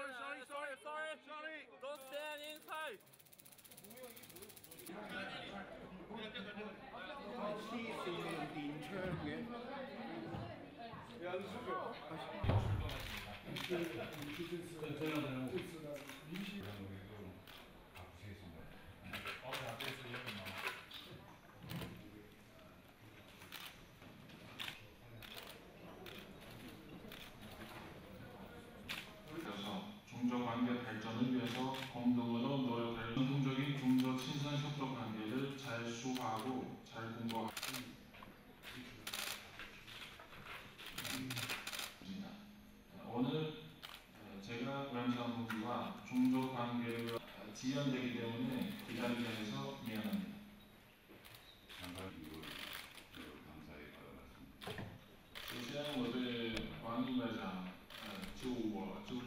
Sorry. Don't stand inside. 중저관계 발전을 위해서 공동으로 노력할 전통적인 중저 친선 협력 관계를 잘 수호하고 잘 공고합니다. 오늘 제가 위안장 동지와 중저 관계가 지연되기 때문에 기다리게 해서 미안합니다. 감사히 받아봤습니다. 首先，我对王毅外长，就我